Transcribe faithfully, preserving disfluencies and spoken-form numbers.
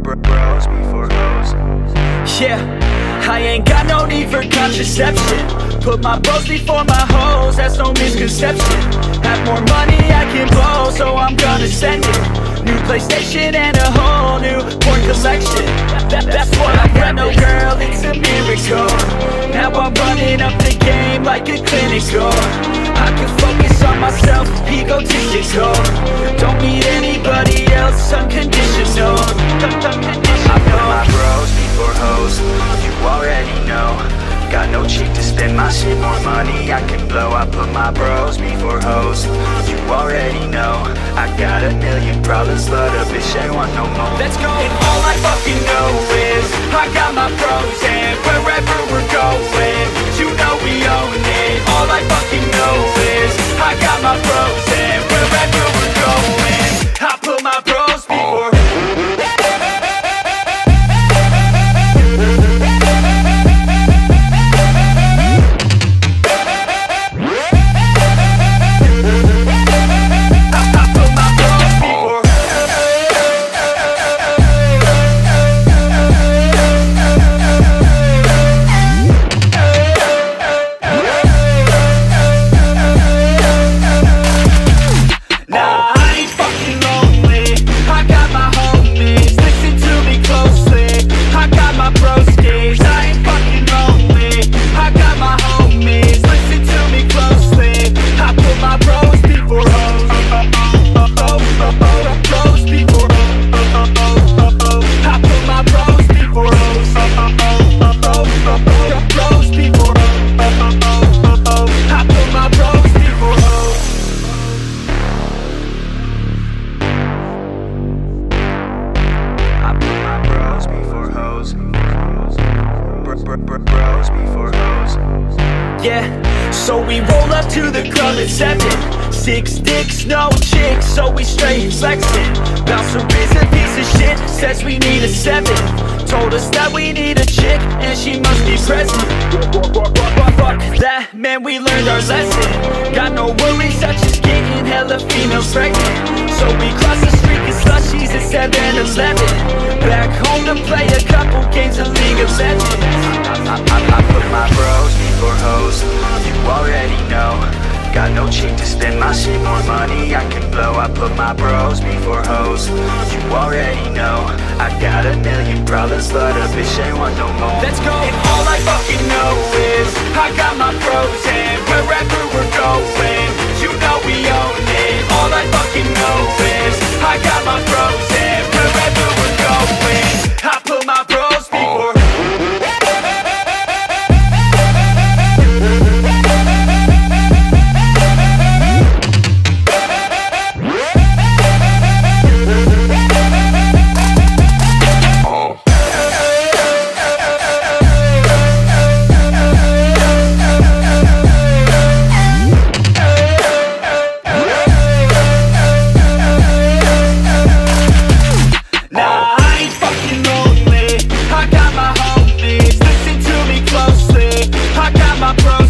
Bros before hoes. Yeah, I ain't got no need for contraception. Put my bros before my hoes, that's no misconception. Have more money I can blow, so I'm gonna send it. New PlayStation and a whole new porn collection. that, That's what I got, no girl, it's a miracle. Now I'm running up the game like a clinical. I can focus on myself, egotistical. Don't need anybody else, unconditional. I put my bros before hoes, you already know. Got no cheek to spend my shit, more money I can blow. I put my bros before hoes, you already know. I got a million problems, but a bitch ain't want no more. Let's go! And all I fucking know is I got my bros, and wherever we're going, you know we own it. All I fucking know is I got my bros, and wherever we're going, I put my bros before. Yeah, so we roll up to the club at seven. Six dicks, no chicks, so we straight flexing. Bouncer is a piece of shit, says we need a seven. Told us that we need a chick, and she must be present. Fuck that, man, we learned our lesson. Got no worries, such as getting hella females pregnant. So we cross the street, get slushies at seven eleven. Back home to play a couple games of League of Legends. I, I, I put my bros before hoes, you already know. Got no cheek to spend my shit, more money I can blow. I put my bros before hoes, you already know. I got a million problems, but a bitch ain't want no more. Let's go! And all I fucking know is I got my bros, and wherever we're going, you know we own it. All I fucking know is I got my bros, and wherever we're going, I put my bros before. My bro